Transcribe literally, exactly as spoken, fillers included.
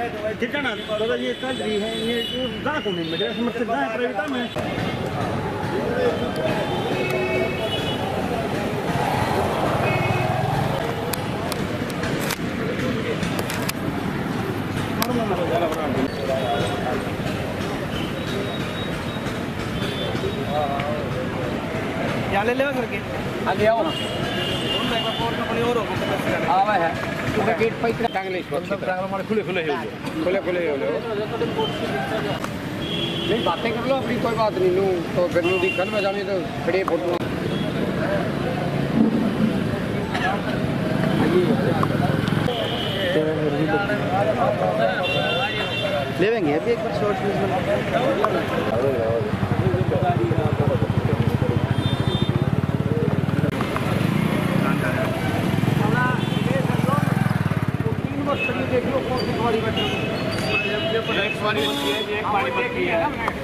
ठिकाना दादा ये कल भी है ये गाँव को नहीं मिले समझते गाँव प्राइवेटा में क्या ले ले करके आगे आओ आवा है गेट पे इतना टांगले इसको टांगले मारे खुले खुले हो खुले खुले हो नहीं बातें कर लो अपनी कोई बात नहीं नू तो फिर नू दिखन में जाने तो खड़े फोटो लेवेंगे अभी एक बार शॉर्ट न्यूज़ एक पानी बची है एक पानी बची है